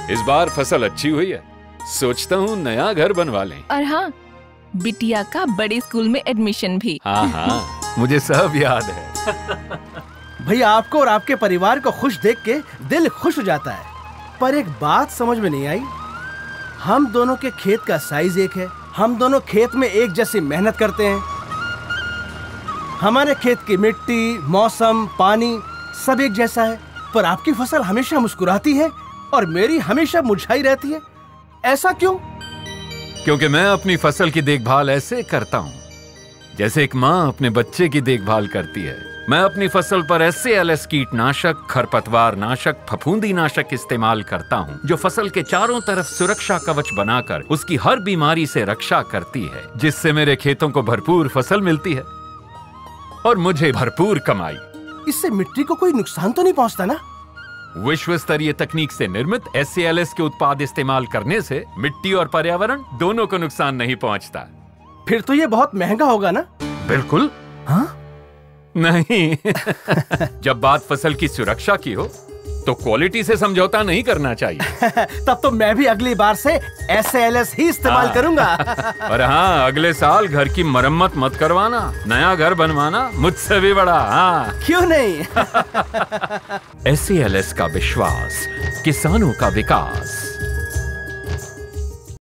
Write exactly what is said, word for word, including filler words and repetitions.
इस बार फसल अच्छी हुई है, सोचता हूँ नया घर बनवा लें। और हाँ, बिटिया का बड़े स्कूल में एडमिशन भी। हाँ हाँ, मुझे सब याद है। भैया आपको और आपके परिवार को खुश देख के दिल खुश हो जाता है। पर एक बात समझ में नहीं आई, हम दोनों के खेत का साइज एक है, हम दोनों खेत में एक जैसी मेहनत करते हैं, हमारे खेत की मिट्टी, मौसम, पानी सब एक जैसा है, पर आपकी फसल हमेशा मुस्कुराती है और मेरी हमेशा मुरझाई रहती है। ऐसा क्यों? क्योंकि मैं अपनी फसल की देखभाल ऐसे करता हूँ जैसे एक माँ अपने बच्चे की देखभाल करती है। मैं अपनी फसल पर ऐसे एल एस कीटनाशक, खरपतवार नाशक, फफूंदी नाशक इस्तेमाल करता हूँ जो फसल के चारों तरफ सुरक्षा कवच बनाकर उसकी हर बीमारी से रक्षा करती है, जिससे मेरे खेतों को भरपूर फसल मिलती है और मुझे भरपूर कमाई। इससे मिट्टी को कोई नुकसान तो नहीं पहुंचता ना? विश्व स्तरीय तकनीक से निर्मित एस एल एस के उत्पाद इस्तेमाल करने से मिट्टी और पर्यावरण दोनों को नुकसान नहीं पहुंचता। फिर तो ये बहुत महंगा होगा ना? बिल्कुल। हाँ? नहीं। जब बात फसल की सुरक्षा की हो तो क्वालिटी से समझौता नहीं करना चाहिए। तब तो मैं भी अगली बार से एस एल एस ही इस्तेमाल हाँ। करूंगा। और हाँ, अगले साल घर की मरम्मत मत करवाना, नया घर बनवाना मुझसे भी बड़ा। हाँ क्यों नहीं? एस एल एस का विश्वास, किसानों का विकास।